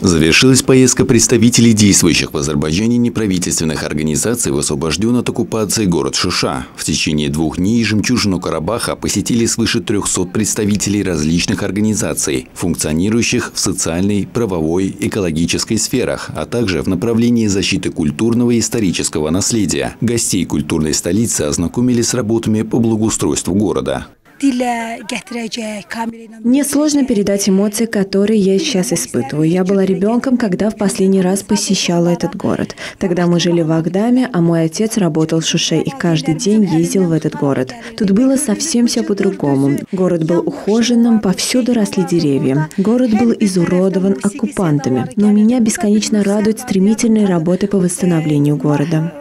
Завершилась поездка представителей действующих в Азербайджане неправительственных организаций в освобожденный от оккупации город Шуша. В течение 2 дней жемчужину Карабаха посетили свыше 300 представителей различных организаций, функционирующих в социальной, правовой, экологической сферах, а также в направлении защиты культурного и исторического наследия. Гостей культурной столицы ознакомили с работами по благоустройству города. Мне сложно передать эмоции, которые я сейчас испытываю. Я была ребенком, когда в последний раз посещала этот город. Тогда мы жили в Агдаме, а мой отец работал в Шуше и каждый день ездил в этот город. Тут было совсем все по-другому. Город был ухоженным, повсюду росли деревья. Город был изуродован оккупантами, но меня бесконечно радует стремительные работы по восстановлению города.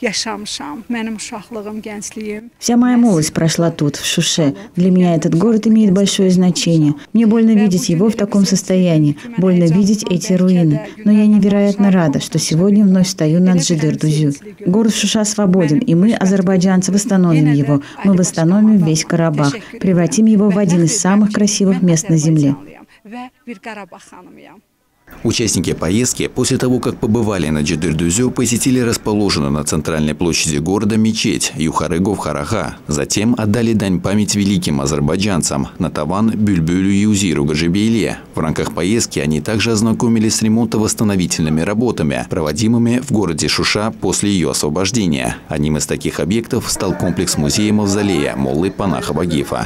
Вся моя молодость прошла тут, в Шуше. Для меня этот город имеет большое значение. Мне больно видеть его в таком состоянии, больно видеть эти руины. Но я невероятно рада, что сегодня вновь стою над Джидыр-Дузю. Город Шуша свободен, и мы, азербайджанцы, восстановим его. Мы восстановим весь Карабах, превратим его в один из самых красивых мест на земле. Участники поездки, после того, как побывали на Джидыр-Дузю, посетили расположенную на центральной площади города мечеть Юхарыгов-Хараха. Затем отдали дань памяти великим азербайджанцам Натаван, Бюльбюлю и Узиру Гажибейле. В рамках поездки они также ознакомились с ремонтно-восстановительными работами, проводимыми в городе Шуша после ее освобождения. Одним из таких объектов стал комплекс музея-мавзолея Моллы Панаха Багифа.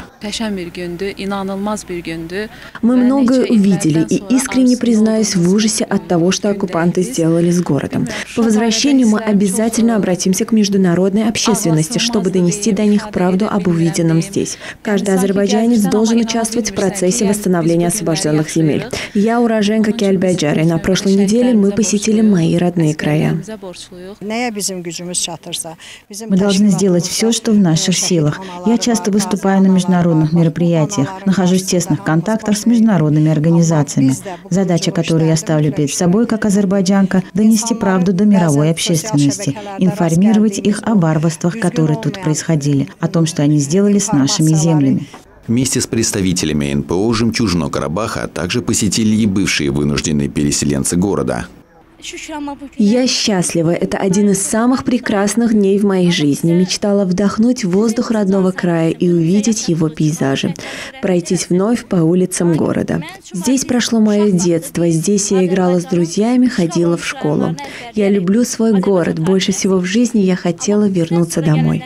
Мы многое увидели и искренне признаюсь в ужасе от того, что оккупанты сделали с городом. По возвращению мы обязательно обратимся к международной общественности, чтобы донести до них правду об увиденном здесь. Каждый азербайджанец должен участвовать в процессе восстановления освобожденных земель. Я уроженка Кельбеджары. На прошлой неделе мы посетили мои родные края. Мы должны сделать все, что в наших силах. Я часто выступаю на международных мероприятиях, нахожусь в тесных контактах с международными организациями. Задача, которую я ставлю перед собой как азербайджанка, донести правду до мировой общественности, информировать их о варварствах, которые тут происходили, о том, что они сделали с нашими землями. Вместе с представителями НПО «Жемчужину Карабаха» также посетили и бывшие вынужденные переселенцы города. Я счастлива. Это один из самых прекрасных дней в моей жизни. Мечтала вдохнуть воздух родного края и увидеть его пейзажи. Пройтись вновь по улицам города. Здесь прошло мое детство. Здесь я играла с друзьями, ходила в школу. Я люблю свой город. Больше всего в жизни я хотела вернуться домой.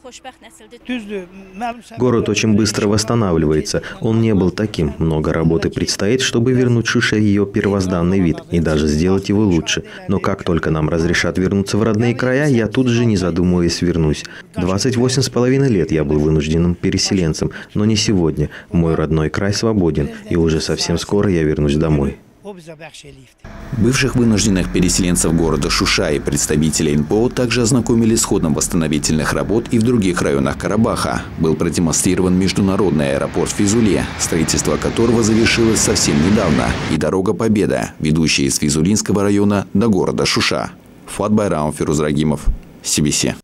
Город очень быстро восстанавливается. Он не был таким. Много работы предстоит, чтобы вернуть Шуше ее первозданный вид и даже сделать его лучше. Но как только нам разрешат вернуться в родные края, я тут же, не задумываясь, вернусь. 28,5 лет я был вынужденным переселенцем, но не сегодня. Мой родной край свободен, и уже совсем скоро я вернусь домой. Бывших вынужденных переселенцев города Шуша и представителей НПО также ознакомили с ходом восстановительных работ и в других районах Карабаха. Был продемонстрирован международный аэропорт в Физуле, строительство которого завершилось совсем недавно, и дорога Победа, ведущая из Физулинского района до города Шуша. Фуат Байрамов, Фируз Рагимов, CBC.